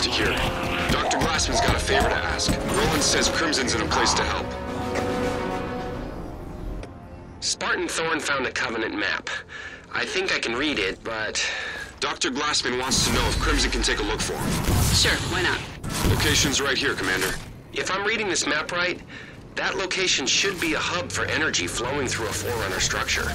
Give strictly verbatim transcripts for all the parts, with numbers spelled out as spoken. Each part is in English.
to hear. Doctor Glassman's got a favor to ask. Roland says Crimson's in a place to help. Spartan Thorn found a Covenant map. I think I can read it, but... Doctor Glassman wants to know if Crimson can take a look for him. Sure, why not? Location's right here, Commander. If I'm reading this map right, that location should be a hub for energy flowing through a Forerunner structure.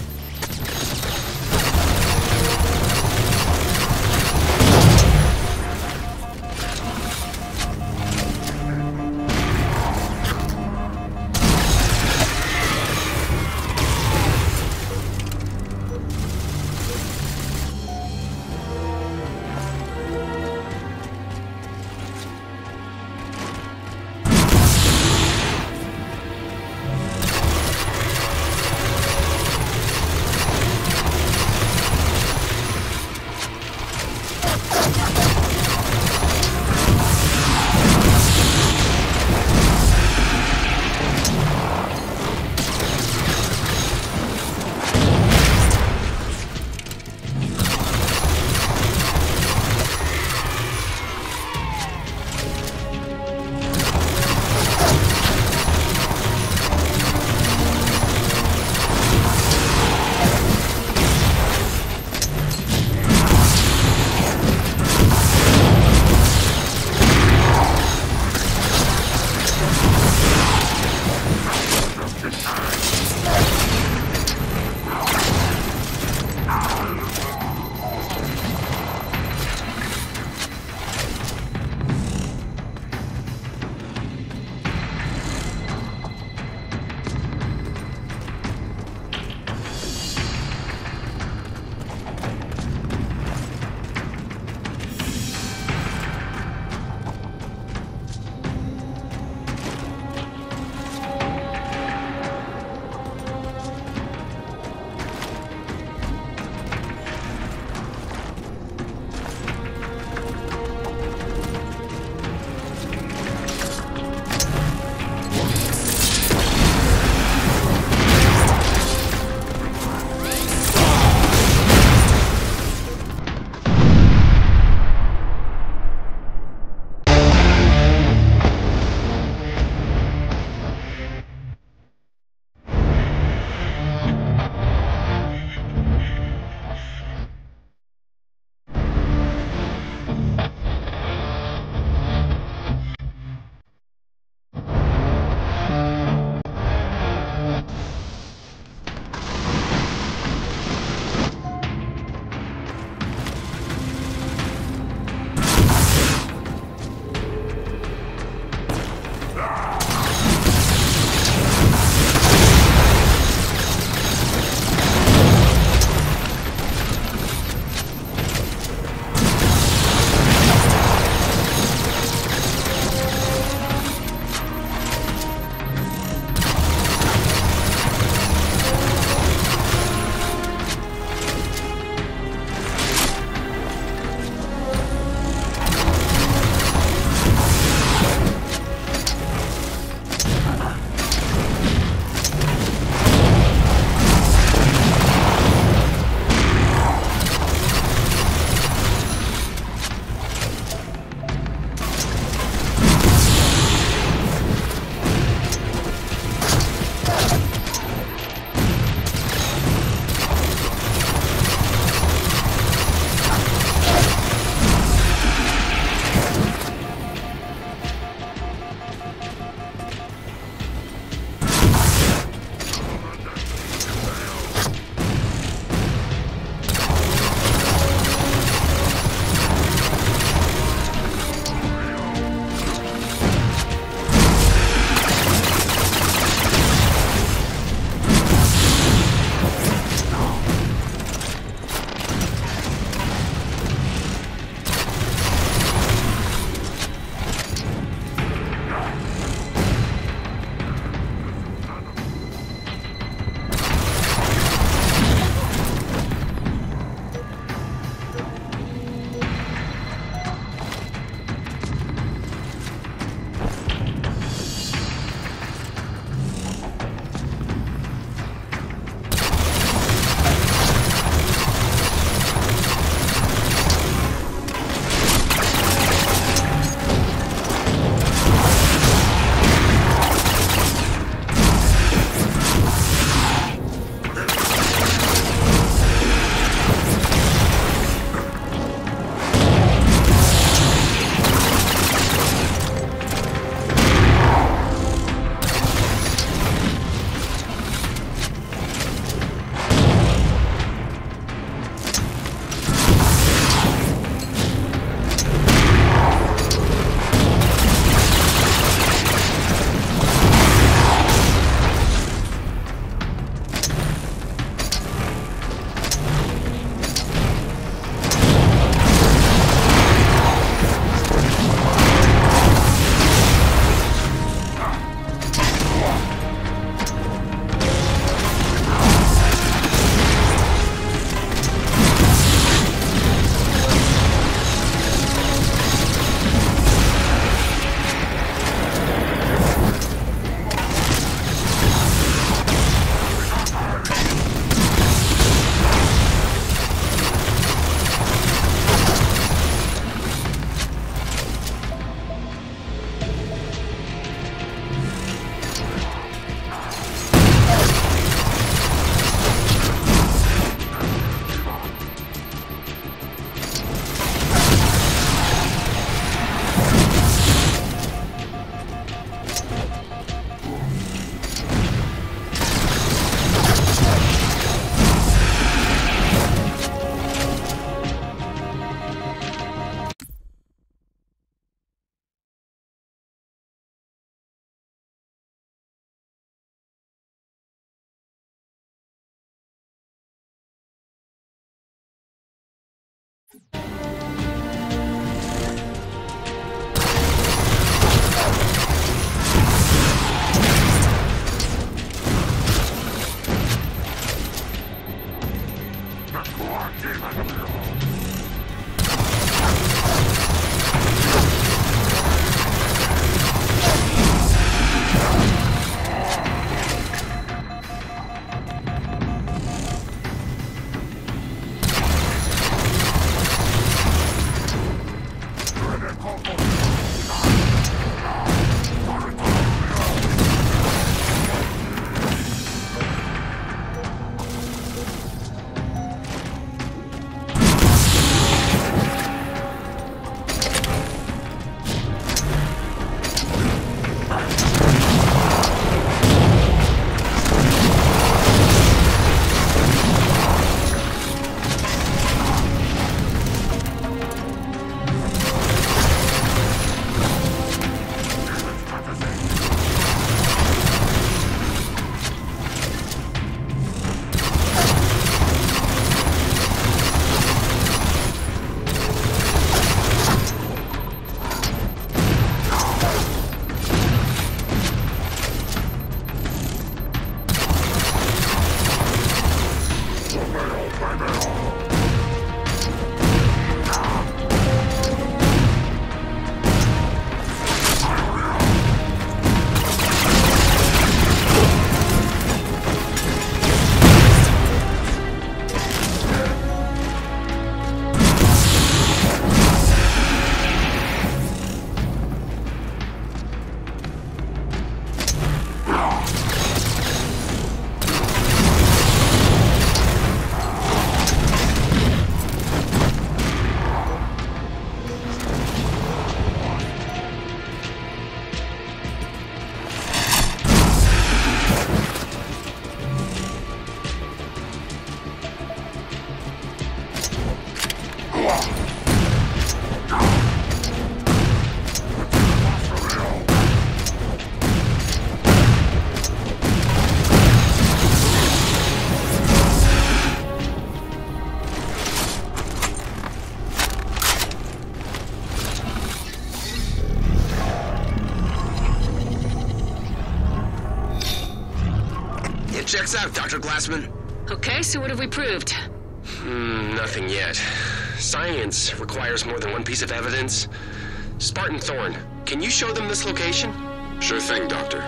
Checks out, Doctor Glassman. Okay, so what have we proved? Hmm, nothing yet. Science requires more than one piece of evidence. Spartan Thorn, can you show them this location? Sure thing, Doctor.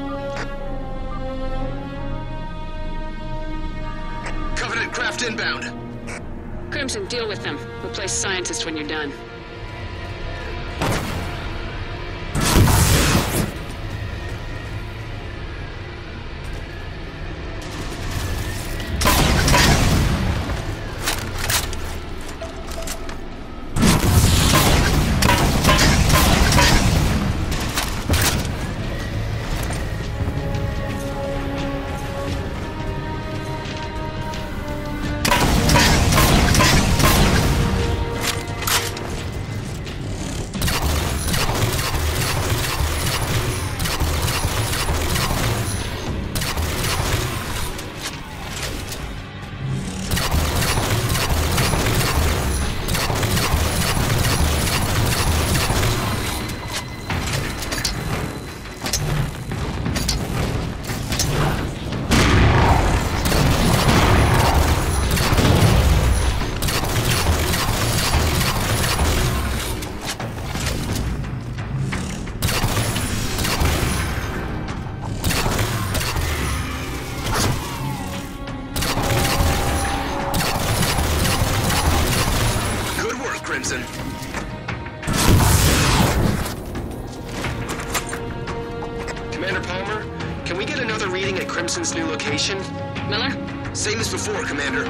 Covenant craft inbound. Crimson, deal with them. We'll play scientist when you're done. Crimson. Commander Palmer, can we get another reading at Crimson's new location? Miller? Same as before, Commander.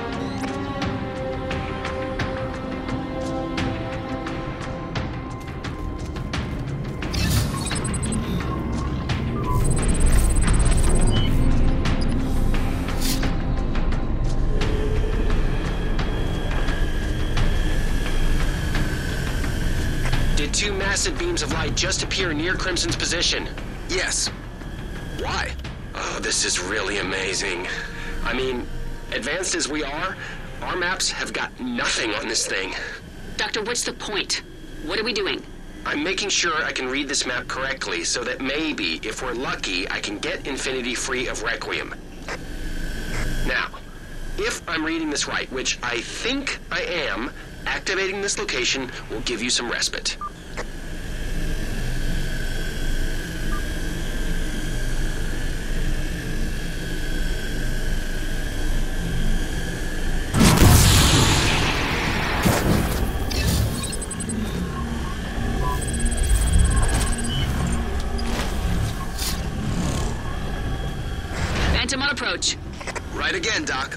Did two massive beams of light just appear near Crimson's position? Yes. Why? Oh, this is really amazing. I mean, advanced as we are, our maps have got nothing on this thing. Doctor, what's the point? What are we doing? I'm making sure I can read this map correctly so that maybe, if we're lucky, I can get Infinity free of Requiem. Now, if I'm reading this right, which I think I am, activating this location will give you some respite. Phantom on approach. Right again, Doc.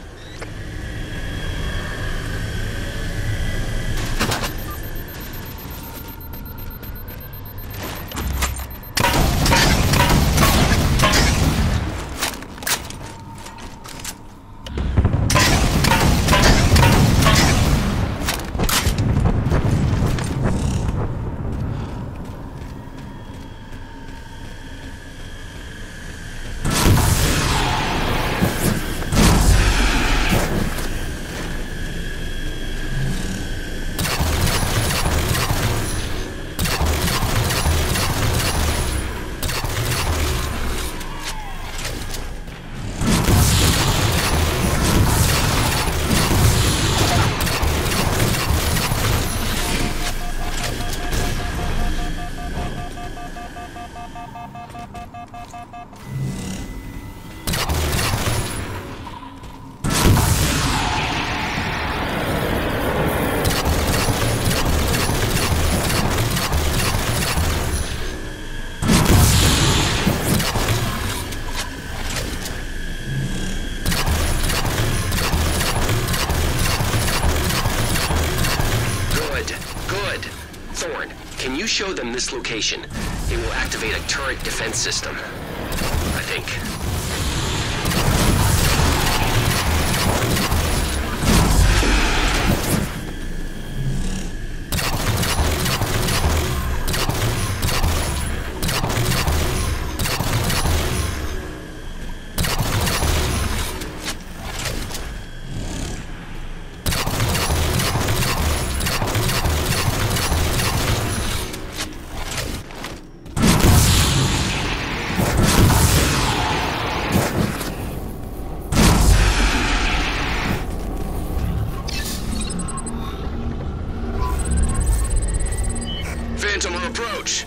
Can you show them this location? It will activate a turret defense system, I think. approach.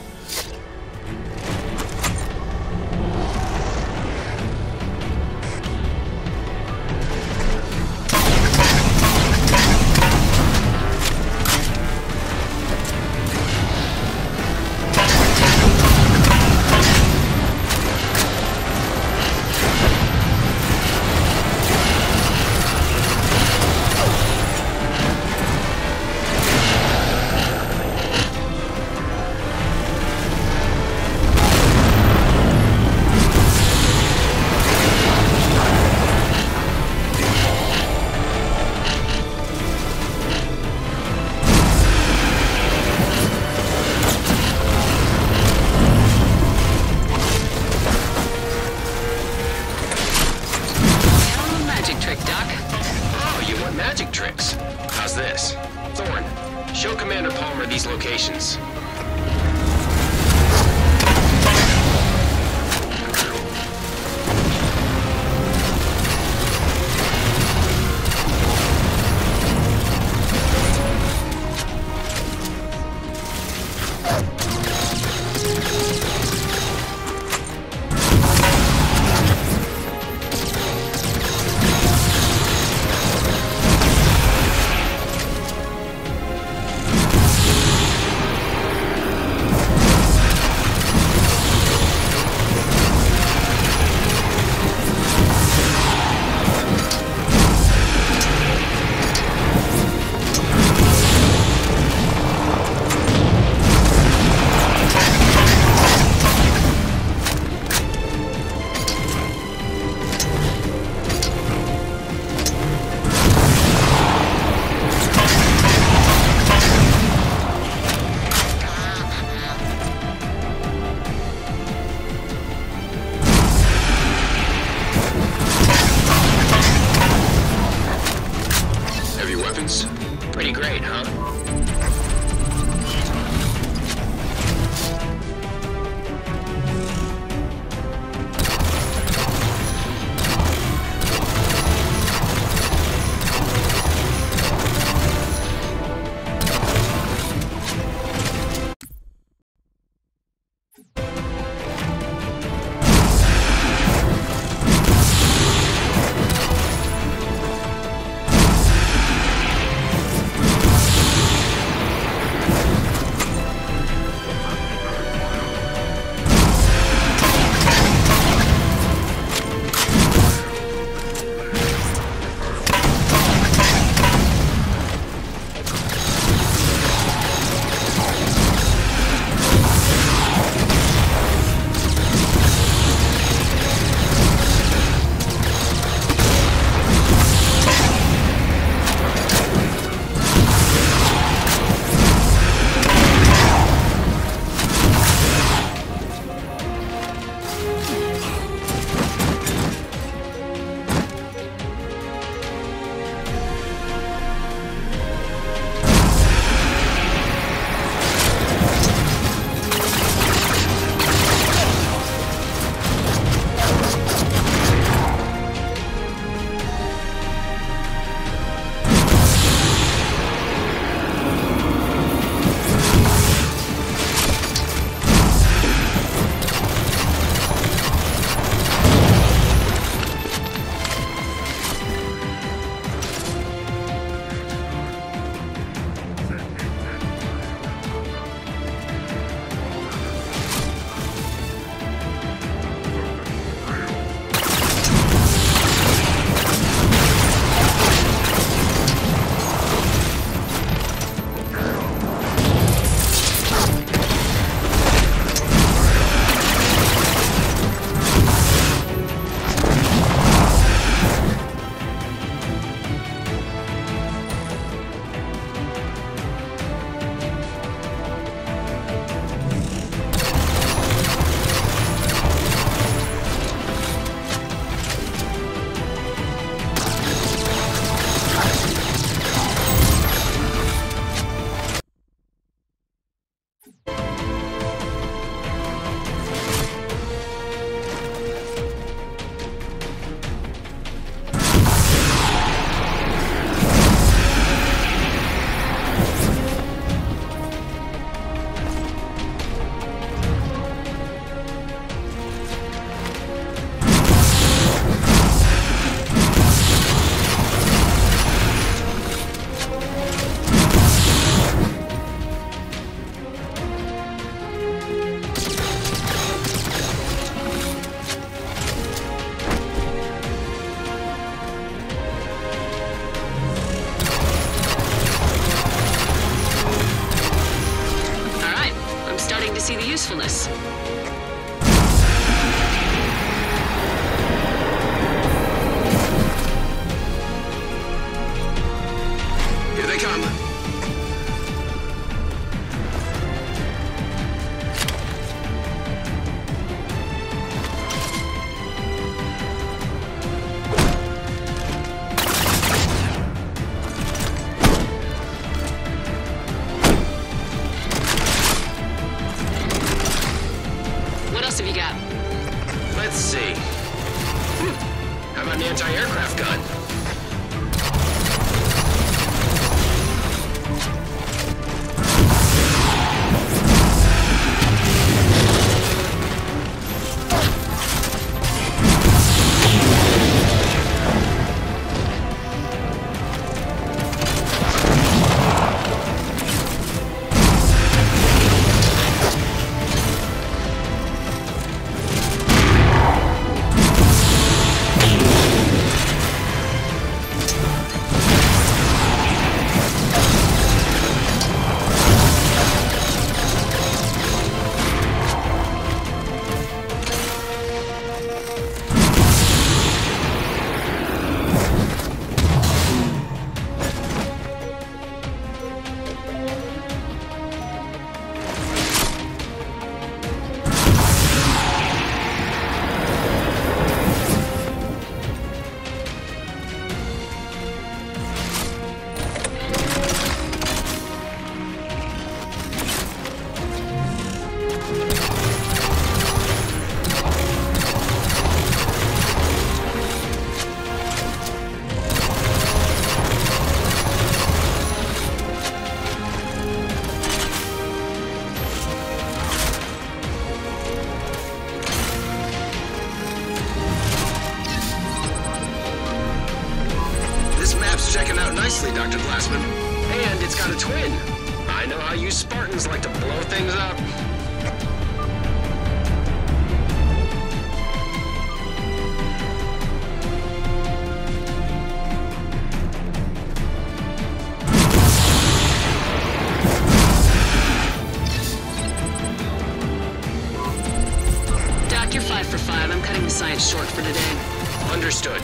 this. Here they come. What else have you got? Let's see. Hmm. How about an anti-aircraft gun? Checking out nicely, Doctor Glassman. And it's got a twin. I know how you Spartans like to blow things up. Doc, you're five for five. I'm cutting the science short for today. Understood.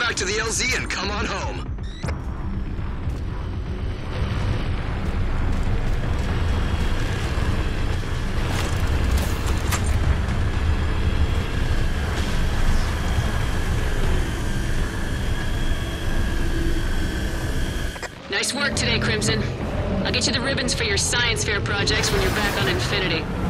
back to the L Z and come on home. Nice work today, Crimson. I'll get you the ribbons for your science fair projects when you're back on Infinity.